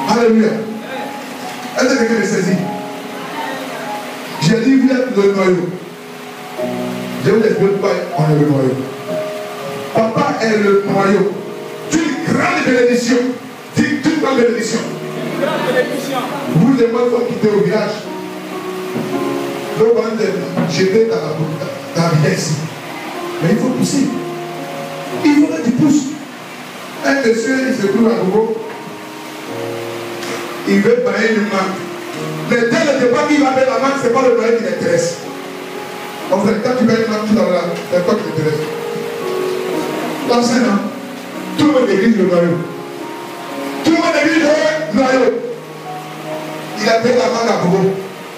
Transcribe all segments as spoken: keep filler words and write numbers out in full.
Alléluia. Est-ce que quelqu'un le saisit? J'ai dit, vous êtes le noyau. Je vous explique pourquoi on est le noyau. Papa est le noyau d'une grande bénédiction. D'une grande bénédiction. Vous et moi, il faut quitter au village. Donc, on est jeté dans la, dans la vitesse. Mais il faut pousser. Il faut que tu pousses. Un monsieur, il se trouve à nouveau. Il veut payer une manque. Mais dès le départ qu'il va payer la manque, ce n'est pas le noyau qui l'intéresse. En fait, quand tu payes une manque, tu l'as là. C'est quoi qui t'intéresse? L'enseignant, tout le monde néglige le noyau. Tout le monde néglige le noyau. Il a payé la manque à Bobo.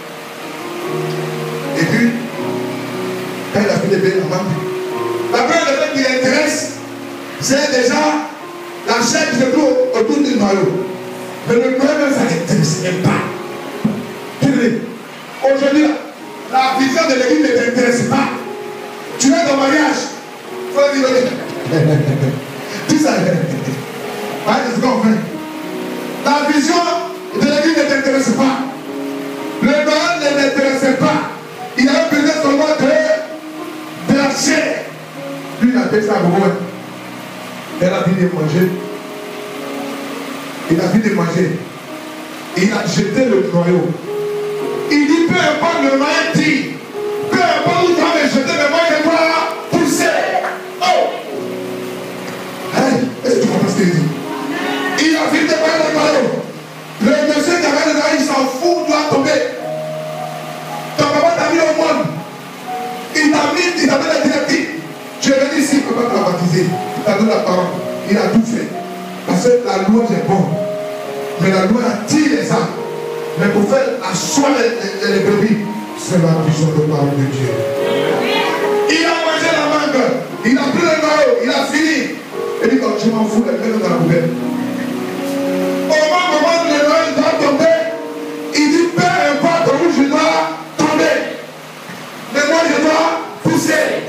Et puis, quand il a fait de payer la manque, la première chose qui l'intéresse, c'est déjà la chair qui se trouve autour du noyau. Mais le noyau même, ça ne l'intéresse même pas. Aujourd'hui, la vision de l'église ne t'intéresse pas. Tu es dans le mariage. Il faut dire, tout ça. C'est ce qu'on fait. La vision de l'église ne t'intéresse pas. Le noyau ne l'intéressait pas. Il avait besoin seulement de, de la chair. Lui, il a fait ça à Bobo. Elle a fini de manger. Il a fini de manger. Il a jeté le noyau. Il dit, peu importe le noyau dit, peu importe où tu vas me jeter, mais moi je dois pousser. Oh! Hey, est-ce que tu comprends ce qu'il dit? Il a fini de prendre le noyau. Le monsieur qui avait le noyau, il s'en fout, doit tomber. Ton papa t'a mis au monde. Il t'a mis, il t'a mis la directive. Tu es venu ici, papa t'a baptisé. Il t'a donné la parole. Il a tout fait. Parce que la loi est bonne. Mais la loi attire les âmes. Mais pour faire asseoir les, les, les brebis, c'est la vision de parole de Dieu. Il a mangé la mangue. Il a pris le noyau. Il a fini. Il dit, quand je m'en fous, elle met dans la poubelle. Au moment où le noyau doit tomber, il dit, peu importe où je dois tomber. Mais moi, je dois pousser.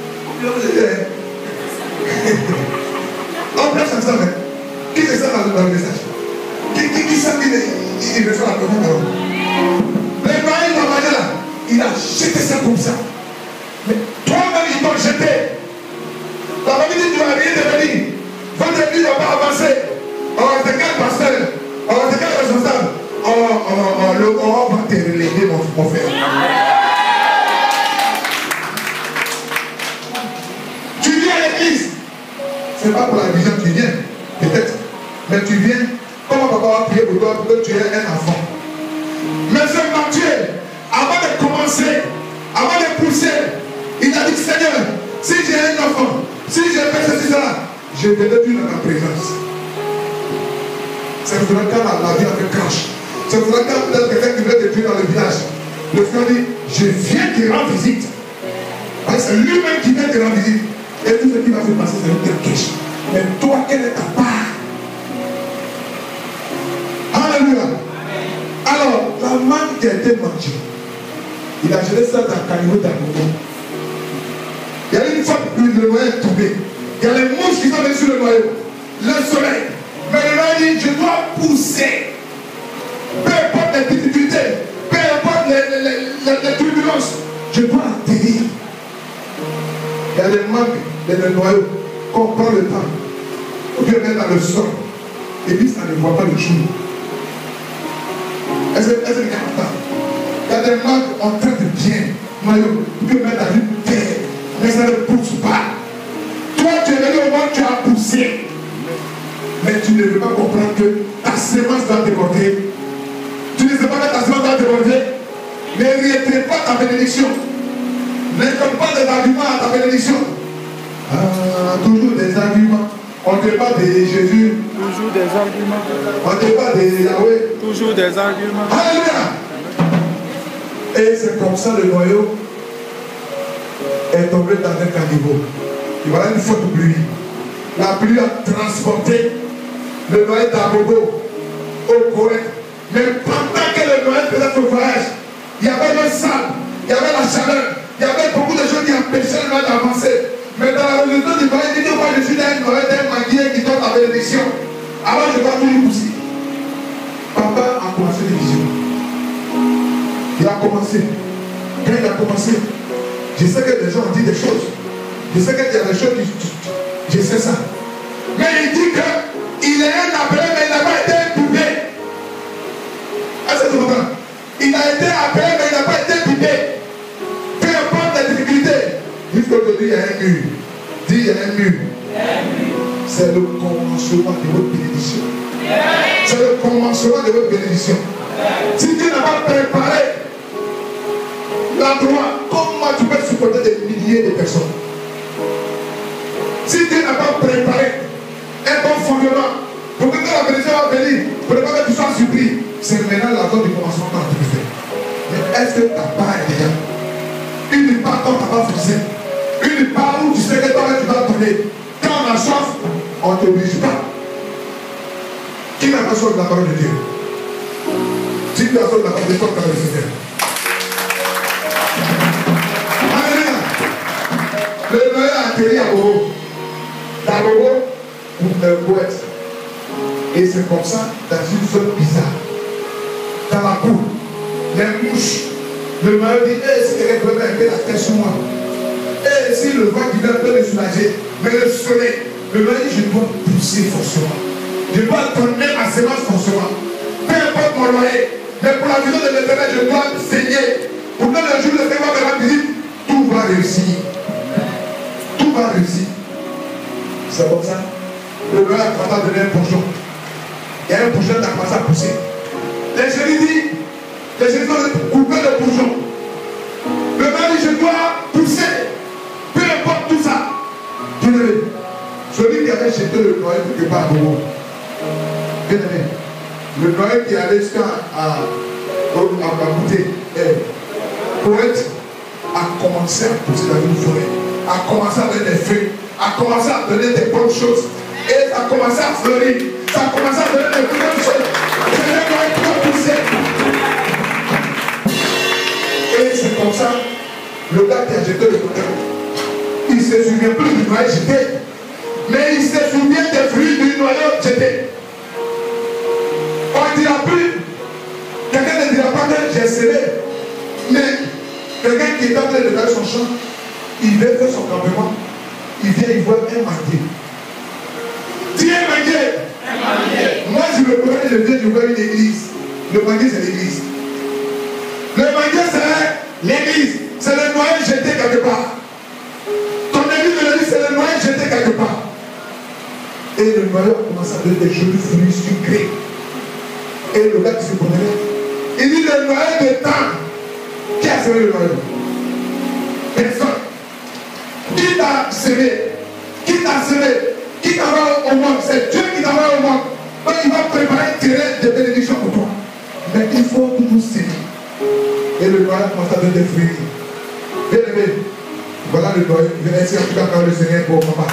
On prêche ensemble. Qui c'est ça dans le message? Qui, qui, qui sait qu'il il reçoit la première parole? Le noyau, il a mangé là. Il a jeté ça comme ça. Mais toi-même, ils t'ont jeté. La famille dit, tu vas rien devenir. Votre vie ne va pas avancer. On va te quel pasteur? On va te quel responsable? On, on, on, on, on va te reléguer, mon, mon frère. Tu viens à l'église. Ce n'est pas pour la vision que tu viens. Peut-être. Mais tu viens. Comment papa va prier pour toi pour que tu aies un enfant? Mais c'est Matthieu, avant de commencer, avant de pousser, il a dit, Seigneur, si j'ai un enfant, si j'ai fait ceci, cela, je te le dis dans ta présence. C'est pour quand la, la vie a fait crash. C'est pour quand peut-être quelqu'un qui veut te tuer dans le village. Le Seigneur dit, je viens te rendre visite. C'est lui-même qui vient te rendre visite. Et tout ce qui va se passer, c'est une cache. Mais toi, quelle est ta part? Alléluia. Alors, la mangue qui a été mangée, il a jeté ça dans le caniveau d'Agogo. Il y a une fois que le noyau est tombé. Il y a les mouches qui sont venues sur le noyau. Le soleil. Mais le noyau dit, je dois pousser. Peu importe les difficultés, peu importe les, les, les, les turbulences, je dois atterrir. Il y a des mangues dans le noyau qu'on prend le temps. On peut mettre dans le sol. Et puis ça ne voit pas le jour. Est-ce que c'est important? Il y a des mangues en train de bien. Noyau, tu peux mettre dans une terre. Mais ça ne pousse pas. Toi, tu es venu au monde, tu as poussé. Mais tu ne veux pas comprendre que ta semence doit déborder. Tu ne sais pas que ta semence doit déborder. Ne retraite pas ta bénédiction. Ne donne pas des arguments à ta bénédiction. Ah, toujours des arguments. On ne parle de Jésus. Toujours des arguments. On ne parle de Yahweh. Toujours des arguments. Alléluia. Et c'est comme ça le noyau est tombé dans un caniveau. Il y a une forte pluie. La pluie a transporté le noyau d'Agogo au Koweït. Mais pendant que le noyau faisait son voyage, il y avait le sable, il y avait la chaleur, il y avait beaucoup de choses qui empêchaient le noyau d'avancer. Mais dans la religion du noyau, il dit, moi je suis d'un noyau, d'un manguier qui donne la bénédiction. Alors je dois toujours pousser. Il a commencé. Quand il a commencé, je sais que les gens ont dit des choses. Je sais qu'il y a des choses qui... Je sais ça. Mais il dit qu'il est un appelé, mais il n'a pas été épousé. Est-ce que tu comprends? Il a été appelé, mais il n'a pas été épousé. Peu importe les difficultés. Jusqu'aujourd'hui, il y a un mur. Dis, il y a un mur. C'est le commencement de votre bénédiction. C'est le commencement de votre bénédiction. Si Dieu n'a pas préparé l'endroit, comment tu peux supporter des milliers de personnes? Si Dieu n'a pas préparé un bon fondement, pour que quand la bénédiction va venir, pour pas que tu sois surpris, c'est maintenant la zone du commencement que tu fais. Mais est-ce que ta part est déjà? Une part dont tu n'as pas forcé. Une part où tu sais que toi tu vas donner. Quand on a soif, on ne t'oblige pas. Qui n'a pas soif de la parole de Dieu? Si tu as soif de la parole de Dieu, tu as le Seigneur. Alléluia. Le Noël a atterri à Bobo. Dans Bobo, pour un poète. Et c'est comme ça, dans une zone bizarre. Dans la cour, les mouches. Le Noël dit, hey, si quelqu'un peut mettre la tête sur moi. Et si le vent qui vient peut me soulager, mais le soleil, le Noël dit, je dois pousser forcément. Je dois donner ma semence forcément. Peu importe mon loyer, mais pour la vision de l'Éternel, je dois saigner. Pour que le jour où le Seigneur va me rendre visite, tout va réussir. Tout va réussir. C'est comme ça. Le Noël a commencé à donner un bourgeon. Il y a un bourgeon qui a commencé à pousser. Les chéris disent, les chéris ont coupé le bourgeon. Le Noël dit, je dois pousser. Peu importe tout ça. Bien-aimé, celui qui avait jeté le Noël quelque part à Bobo. Bien-aimé, le Noël qui allait jusqu'à à goûter, poète a commencé à pousser dans une forêt, a commencé à donner des feuilles, a commencé à donner des bonnes choses, et ça a commencé à fleurir, ça a commencé à donner des bonnes choses. C'est le Noël qui a poussé. Et c'est comme ça, le gars qui a jeté le Noël, il ne se souvient plus du Noël jeté, mais il se souvient des fruits du noyau jeté. On ne dira plus, quelqu'un ne dira pas que j'ai scellé, mais quelqu'un qui est en train de faire son champ, il veut faire son campement, il vient, il voit un manguier. Dis un manguier. Moi, je me connais, je viens, je vois une église. Le manguier, c'est l'église. Le manguier, c'est l'église. C'est le noyau jeté quelque part. Ton église de l'église, c'est le noyau jeté quelque part. Et le noyau a commencé à donner des jolis fruits sucrés. Et le gars qui se connaît, il dit le noyau de temps. Qui a semé le noyau? Personne. Qui t'a semé? Qui t'a semé? Qui t'envoie au monde? C'est Dieu qui t'envoie au monde. Donc il va préparer un terrain de bénédiction pour toi. Mais il faut toujours s'aimer. Et le noyau commence à donner des fruits. Bien aimé, voilà le noyau. Je vais essayer en tout cas par le Seigneur pour papa.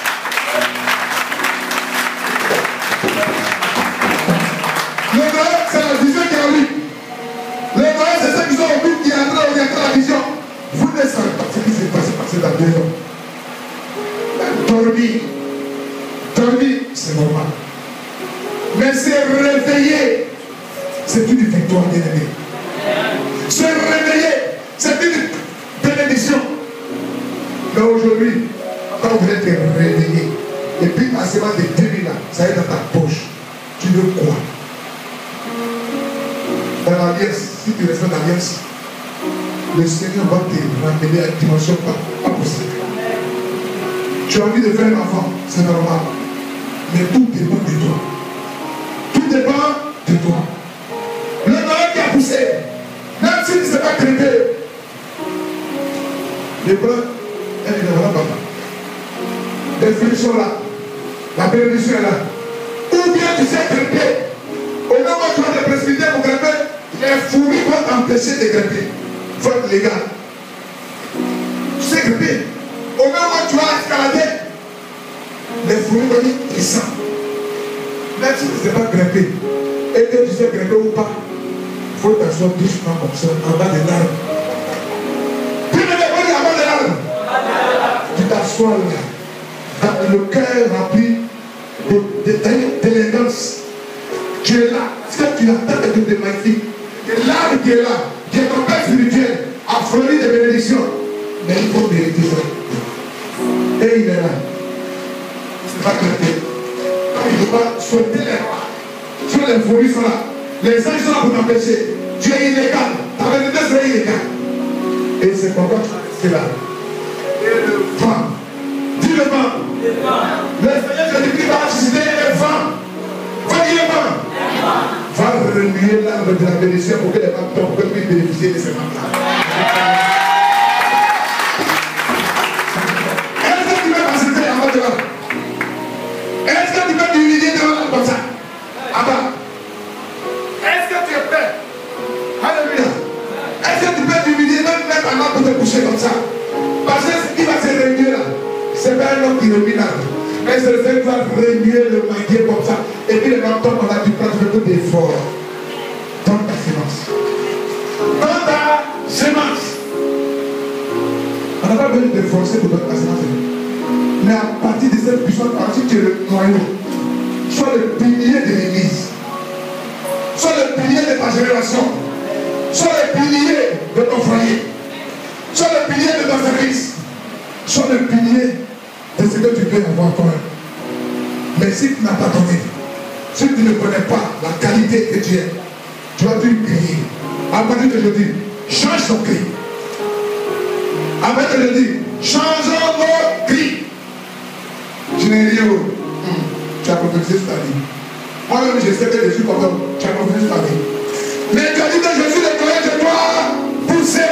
Le noyau, c'est la vision qui arrive. Le noyau, c'est ceux qui sont au but qui est en train d'orienter la vision. Vous ne savez pas ce qui s'est passé passer dans deux ans. Dormir. Dormir, c'est normal. Mais se réveiller, c'est une victoire, bien-aimée. Se réveiller, c'est une bénédiction. Mais aujourd'hui, quand vous êtes réveillé, et puis à ce moment de deux mille là, ça est dans ta poche, tu veux quoi? Dans l'alliance, si tu restes dans l'alliance, le Seigneur va te ramener à une dimension pas possible. Tu as envie de faire un enfant, c'est normal. Mais tout dépend de toi. Tout dépend de toi. Le Noël qui a poussé, même s'il ne s'est pas crépé, les blancs, elle est là, papa. Les fruits sont là. La bénédiction est là. Ou bien tu sais crépé. Au moment où tu vas te précipiter pour grimper, les fourmis vont t'empêcher de grimper. Il faut être légal. Tu sais grimper. Au moment où tu vas escalader, les fourmis vont dire descends. Même si tu ne sais pas grimper, et que tu sais grimper ou pas, il faut t'asseoir doucement comme ça, en bas de l'arbre. Puis le décoller en bas de l'arbre. Tu t'assois là, dans le cœur rempli d'élégance. Tu es là, ce que tu attends de magnifique. Et l'arbre qui est là, qui est ton père spirituel, a fleuri des bénédictions. Mais il faut mériter ça. Et il est là. C'est pas traité. Il ne faut pas sauter les rois. Tu vois, les fourmis sont là. Les anges sont là pour t'empêcher. Tu es illégal. Ta vérité serait illégale. Et c'est pourquoi tu vas rester là. Et le vent. Dis le vent. Le Seigneur Jésus-Christ va susciter le vent. Va dire le vent. Va remuer l'arbre de la bénédiction pour que les femmes tombent, pour qu'ils puissent bénéficier de ces vents-là. Est-ce que tu peux m'assister avant de là? Est-ce que tu peux t'humilier devant la comme ça? Ah bah. Est-ce que tu es prêt? Alléluia. Est-ce que tu peux t'humilier, même mettre la main pour te coucher comme ça? Parce que ce qui va se réunir là, c'est pas un homme qui remue là. Mais c'est le Seigneur qui va remuer le maquillé comme ça. Et puis les gens tombent dans la tu prends beaucoup d'efforts. Donne ta semence. Donne ta semence. On n'a pas besoin de te forcer pour donner ta semence. Mais à partir de cette puissance, si tu es le noyau, sois le pilier de l'église. Sois le pilier de ta génération. Sois le pilier de ton foyer. Sois le pilier de ton service. Sois le pilier de ce que tu peux avoir toi-même. Mais si tu n'as pas donné, si tu ne connais pas la qualité que tu es, tu vas dû crier. À partir d'aujourd'hui, change ton cri. À partir d'aujourd'hui, changeons nos cris. Je n'ai rien. Tu as prophétisé sur ta vie. Moi-même, je sais que je suis comme ça. Tu as prophétisé sur ta vie. Mais tu as dit que je suis le croyant, je dois pousser.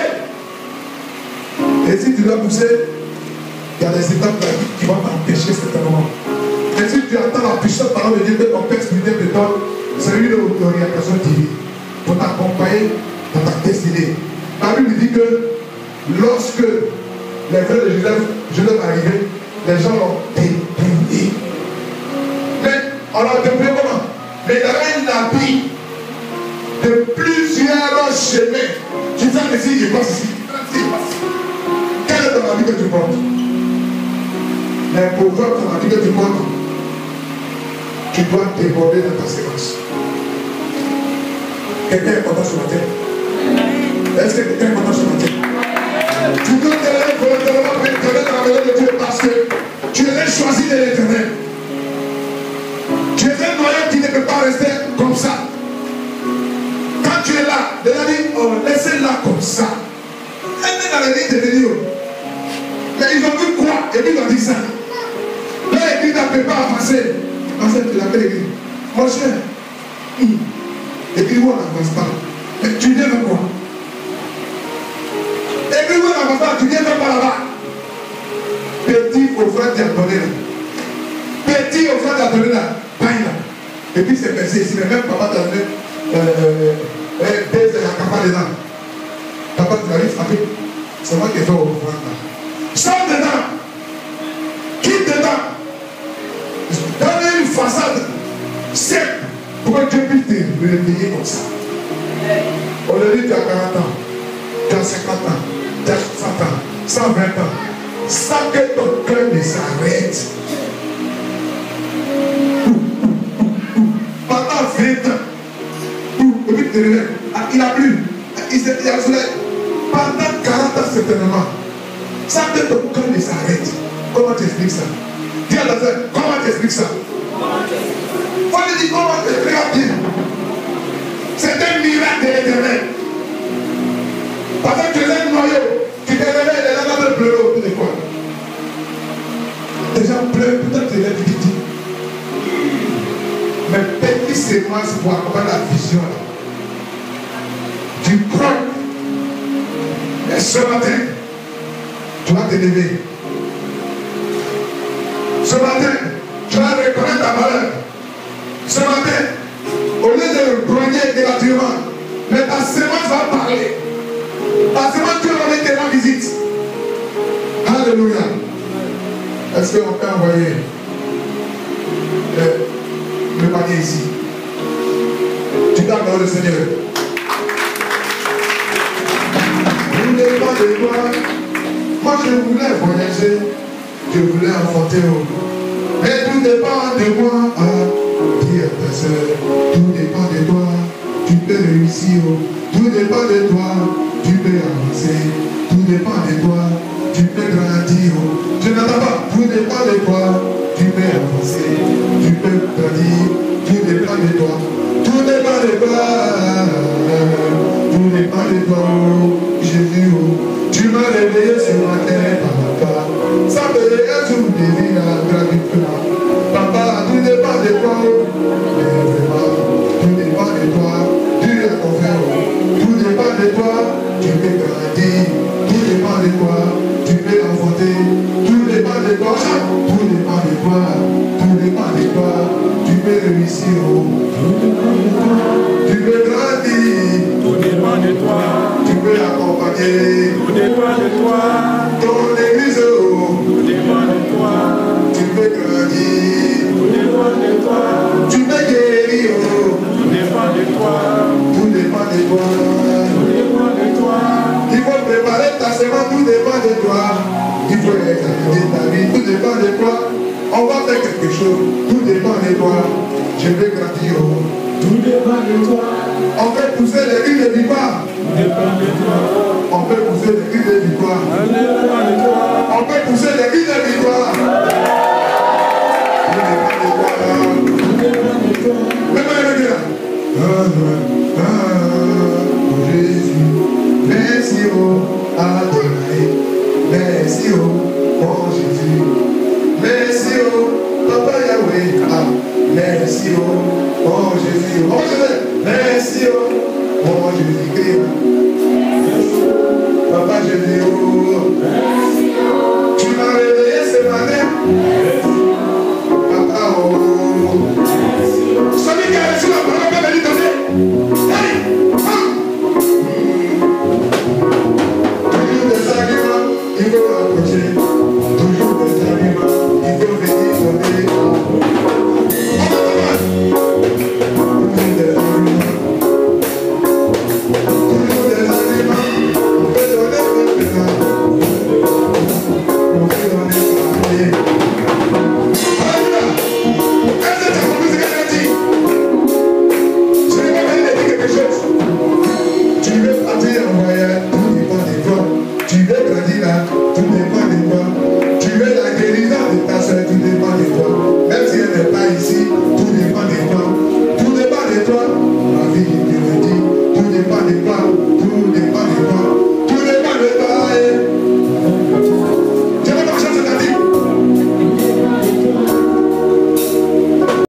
Et si tu dois pousser, il y a des étapes de la vie qui vont t'empêcher certainement. Et si tu attends la puissance parole de Dieu que ton Père spirituel te donne, c'est une orientation divine pour t'accompagner dans ta destinée. La Bible dit que lorsque les frères de Joseph, Joseph arrivaient, les gens l'ont dépouillé. Mais on l'a dépouillé comment? Mais il y avait un habit de plusieurs chemins. Tu sais que si il passe ici, il passe. Quel est ton habit que tu portes? Mais pour voir ton habit que tu portes, tu dois déborder dans ta séquence. Quelqu'un est content ce matin? Est-ce que quelqu'un est content ce matin? Tu dois te lever volontairement pour éternel dans la maison de Dieu parce que tu es choisi de l'éternel. Tu es un noyau qui ne peut pas rester comme ça. Quand tu es là, Dieu a dit, oh, laissez-la comme ça. Elle est dans les lignes de Dieu. Mais ils ont vu quoi? Et puis ils ont dit ça. Là, l'église ne peut pas avancer. Avancer, tu l'appelles l'église. Mon cher, hum. L'église où on n'avance pas. Mais tu viens de quoi? L'église où on n'avance pas, tu viens de pas là-bas. Petit offrande diaconné là. Petit offrande diaconné là. Paille là. Et puis c'est passé ici. Mais même papa t'a donné baisse de la capa dedans. Papa, tu l'as frappé. C'est moi qui ai fait offrande là. Sors dedans. Quitte dedans. Donne une façade sec pour que Dieu puisse te réveiller comme ça. On le dit, tu as quarante ans, tu as cinquante ans, tu as soixante ans, cent vingt ans, sans que ton cœur ne s'arrête. Pendant vingt ans, et puis tu te réveilles. Il a plu, il s'est dit à soleil. Pendant quarante ans certainement, sans que ton cœur ne s'arrête. Comment tu expliques ça? Dis à la sœur, comment tu expliques ça? Faut lui dire comment tu expliques bien. C'est un miracle de l'éternel. Parce que tu es un noyau, tu te réveilles, les gens vont pleurer autour de quoi? Les gens pleurent, peut-être tu es là, tu dis. Mais petit séquence pour accompagner la vision. Tu crois. Et ce matin, tu vas te lever. Ce matin, tu vas reconnaître ta valeur. Ce matin, au lieu de grogner gratuitement, mais ta semence va parler. Ta semence, tu vas te rendre visite. Alléluia. Est-ce qu'on peut envoyer le, le panier ici? Tu dois voir le Seigneur. Tout dépend de toi. Moi, je voulais voyager. Je voulais enfanter au monde. Mais tout dépend de moi. Ah, dire ta soeur, tout dépend de toi. Tu peux peux réussir. Tout dépend de toi, tu peux avancer. Tout dépend de toi, tu peux grandir. Je n'entends pas. Tout dépend de toi, tu peux avancer. Tu peux grandir. Tout dépend de toi. Tout dépend de toi. Tout dépend de toi, Jésus. Tu m'as réveillé ce matin, papa. Ça peut être un désir à gravité. Papa, tout dépend de toi. Mais vraiment, tout dépend de toi. Tu es ton frère. Tout dépend de toi. Tu peux grandir. Tout dépend de toi. Tu peux enfanter. Tout dépend de toi. Tout dépend de toi. Tout dépend de toi. Tu peux réussir. Tout dépend de toi. Tu peux grandir. Tout dépend de toi. Tu peux accompagner. Tout dépend de toi. Ton église. Tout dépend de toi. Tu peux grandir. Tout dépend de toi. Tu peux guérir. Tout dépend de toi. Tout dépend de toi. Tout dépend de toi. Il faut préparer ta semence, tout dépend de toi. Il faut examiner ta vie, tout dépend de toi. On va faire quelque chose, tout dépend de toi. Je vais grandir. Tout dépend de toi. On peut pousser les cris de victoire. Tout dépend de toi. On peut pousser les cris de victoire. Tout dépend de toi. On peut pousser les cris de victoire. Tout dépend de toi. Tout dépend de toi. Même un là. Ah, ah, oh Jésus. Merci, oh Adonai. Merci, oh, oh Jésus. Merci, oh Papa Yahweh. Ah, merci, oh, oh Jésus. On va